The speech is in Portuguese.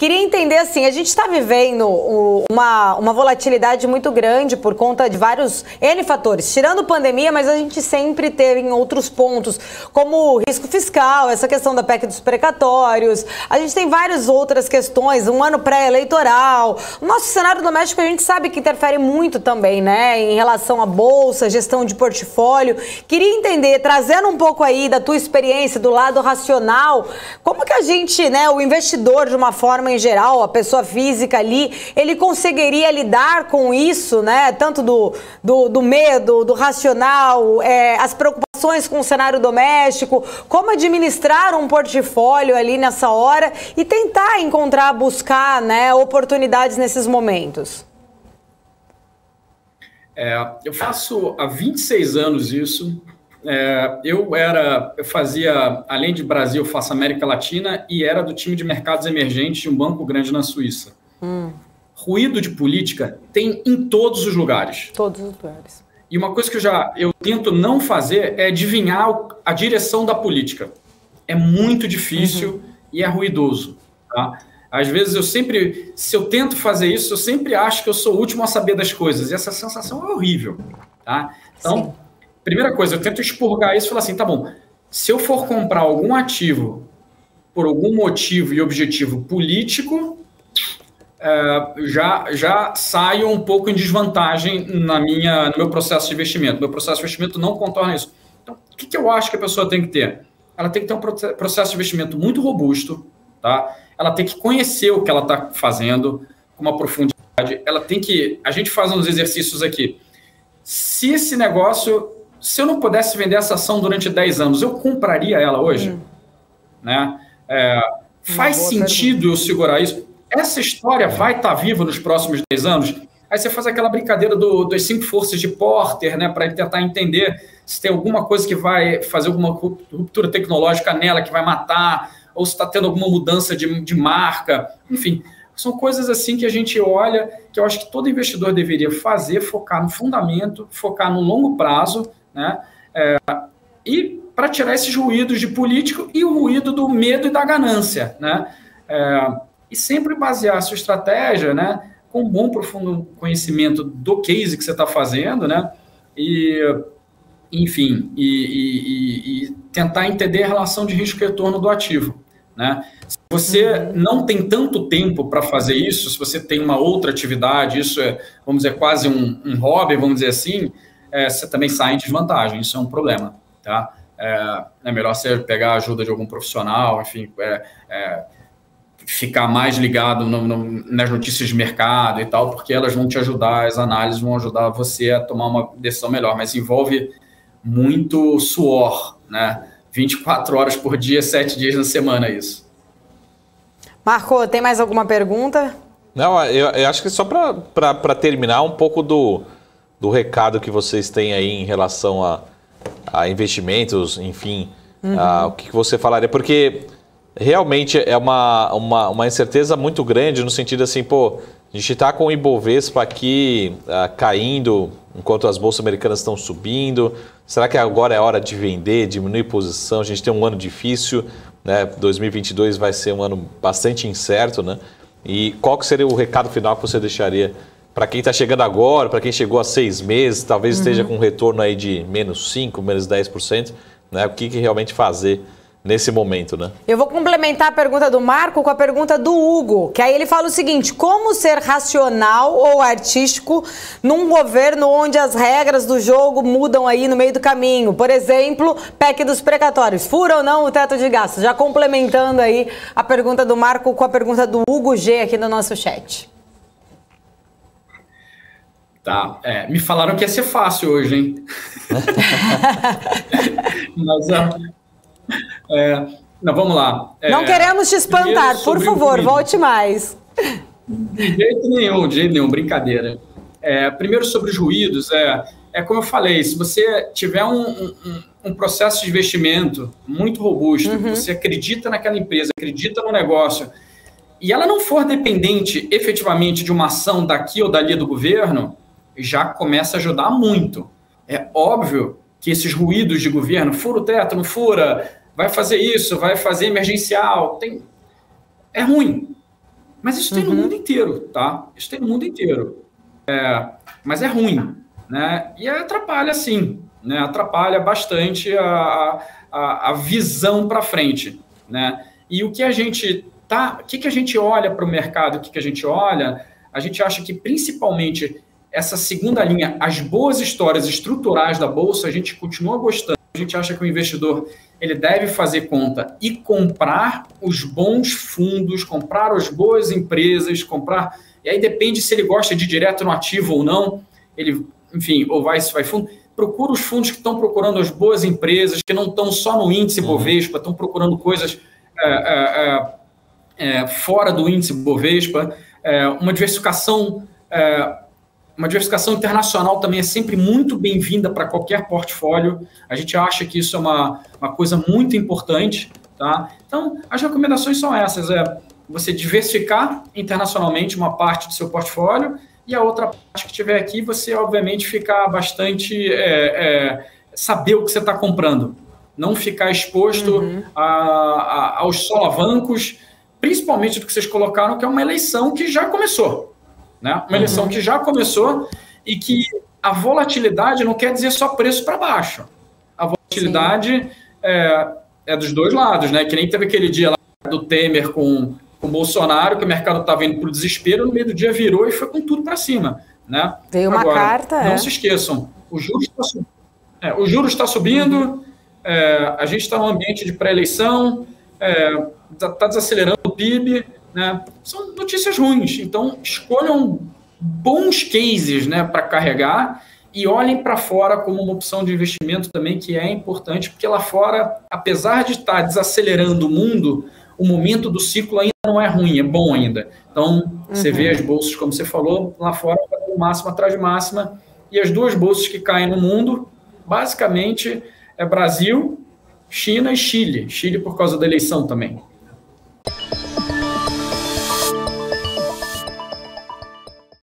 Queria entender, assim, a gente está vivendo uma volatilidade muito grande por conta de vários N fatores, tirando pandemia, mas a gente sempre teve em outros pontos, como o risco fiscal, essa questão da PEC dos precatórios, a gente tem várias outras questões, um ano pré-eleitoral. O nosso cenário doméstico a gente sabe que interfere muito também, né, em relação à bolsa, gestão de portfólio. Queria entender, trazendo um pouco aí da tua experiência, do lado racional, como que a gente, né, o investidor de uma forma em geral, a pessoa física ali, ele conseguiria lidar com isso, né, tanto do medo, do racional, as preocupações com o cenário doméstico, como administrar um portfólio ali nessa hora e tentar encontrar, buscar, né, oportunidades nesses momentos? Eu faço há 26 anos isso. Eu fazia, além de Brasil, eu faço América Latina e era do time de mercados emergentes de um banco grande na Suíça. Ruído de política tem em todos os lugares. Todos os lugares. E uma coisa que eu tento não fazer é adivinhar a direção da política. É muito difícil e é ruidoso, tá? Às vezes se eu tento fazer isso, eu sempre acho que eu sou o último a saber das coisas. E essa sensação é horrível, tá? Então, sim, primeira coisa, eu tento expurgar isso e falar assim, tá bom, se eu for comprar algum ativo por algum motivo e objetivo político, já saio um pouco em desvantagem no meu processo de investimento. Meu processo de investimento não contorna isso. Então, o que eu acho que a pessoa tem que ter? Ela tem que ter um processo de investimento muito robusto, tá? Ela tem que conhecer o que ela está fazendo com uma profundidade. A gente faz uns exercícios aqui. Se eu não pudesse vender essa ação durante 10 anos, eu compraria ela hoje? Né? Faz sentido eu segurar isso? Essa história vai estar viva nos próximos 10 anos? Aí você faz aquela brincadeira das 5 forças de Porter, né, para tentar entender se tem alguma coisa que vai fazer alguma ruptura tecnológica nela, que vai matar, ou se está tendo alguma mudança de marca. Enfim, são coisas assim que a gente olha, que eu acho que todo investidor deveria fazer, focar no fundamento, focar no longo prazo, né, e para tirar esses ruídos de político e o ruído do medo e da ganância, né, e sempre basear a sua estratégia, né, com um bom, profundo conhecimento do case que você está fazendo, né, enfim, e tentar entender a relação de risco e retorno do ativo, né. Se você não tem tanto tempo para fazer isso, se você tem uma outra atividade, isso vamos dizer, quase um hobby, vamos dizer assim, você também sai em desvantagem, isso é um problema, tá? É melhor você pegar a ajuda de algum profissional, enfim, ficar mais ligado nas notícias de mercado e tal, porque elas vão te ajudar, as análises vão ajudar você a tomar uma decisão melhor, mas envolve muito suor, né? 24 horas por dia, 7 dias na semana, isso. Marco, tem mais alguma pergunta? Não, eu acho que só para terminar um pouco do recado que vocês têm aí em relação a investimentos, enfim, o que você falaria, porque realmente é uma incerteza muito grande no sentido assim, pô, a gente está com o Ibovespa aqui caindo enquanto as bolsas americanas estão subindo. Será que agora é hora de vender, diminuir posição? A gente tem um ano difícil, né? 2022 vai ser um ano bastante incerto, né? E qual que seria o recado final que você deixaria para quem está chegando agora, para quem chegou há 6 meses, talvez esteja com um retorno aí de -5%, -10%, né? O que realmente fazer nesse momento, né? Eu vou complementar a pergunta do Marco com a pergunta do Hugo, que aí ele fala o seguinte: como ser racional ou artístico num governo onde as regras do jogo mudam aí no meio do caminho? Por exemplo, PEC dos precatórios, fura ou não o teto de gastos? Já complementando aí a pergunta do Marco com a pergunta do Hugo G aqui no nosso chat. Tá, me falaram que ia ser fácil hoje, hein? Mas não, vamos lá. Não queremos te espantar, por favor, volte mais. De jeito nenhum, brincadeira. Primeiro sobre os ruídos, como eu falei, se você tiver um processo de investimento muito robusto, você acredita naquela empresa, acredita no negócio, e ela não for dependente efetivamente de uma ação daqui ou dali do governo, já começa a ajudar muito. É óbvio que esses ruídos de governo, fura o teto, não fura, vai fazer isso, vai fazer emergencial, é ruim. Mas isso tem no mundo inteiro, tá? Isso tem no mundo inteiro. Mas é ruim, né? E atrapalha, sim, né? Atrapalha bastante a visão para frente, né? E o que a gente olha para o mercado, o que a gente olha, a gente acha que principalmente essa segunda linha, as boas histórias estruturais da Bolsa, a gente continua gostando. A gente acha que o investidor ele deve fazer conta e comprar os bons fundos, comprar as boas empresas, comprar... E aí depende se ele gosta de ir direto no ativo ou não, ele, enfim, ou vai fundo. Procura os fundos que estão procurando as boas empresas, que não estão só no índice Bovespa, estão procurando coisas fora do índice Bovespa. Uma diversificação internacional também é sempre muito bem-vinda para qualquer portfólio. A gente acha que isso é uma coisa muito importante, tá? Então, as recomendações são essas. Você diversificar internacionalmente uma parte do seu portfólio e a outra parte que tiver aqui, você, obviamente, ficar bastante... saber o que você está comprando. Não ficar exposto aos solavancos, principalmente do que vocês colocaram, que é uma eleição que já começou. Né? Uma eleição que já começou e que a volatilidade não quer dizer só preço para baixo. A volatilidade é dos dois lados, né? Que nem teve aquele dia lá do Temer com o Bolsonaro, que o mercado estava indo para o desespero, no meio do dia virou e foi com tudo para cima. Né? Veio uma carta. Não se esqueçam, o juros está subindo, a gente está num ambiente de pré-eleição, está desacelerando o PIB, né? São notícias ruins, então escolham bons cases, né, para carregar e olhem para fora como uma opção de investimento também, que é importante, porque lá fora, apesar de estar desacelerando o mundo, o momento do ciclo ainda não é ruim, é bom ainda. Então, você vê as bolsas, como você falou, lá fora, máxima atrás de máxima, e as duas bolsas que caem no mundo, basicamente, é Brasil, China e Chile. Chile por causa da eleição também.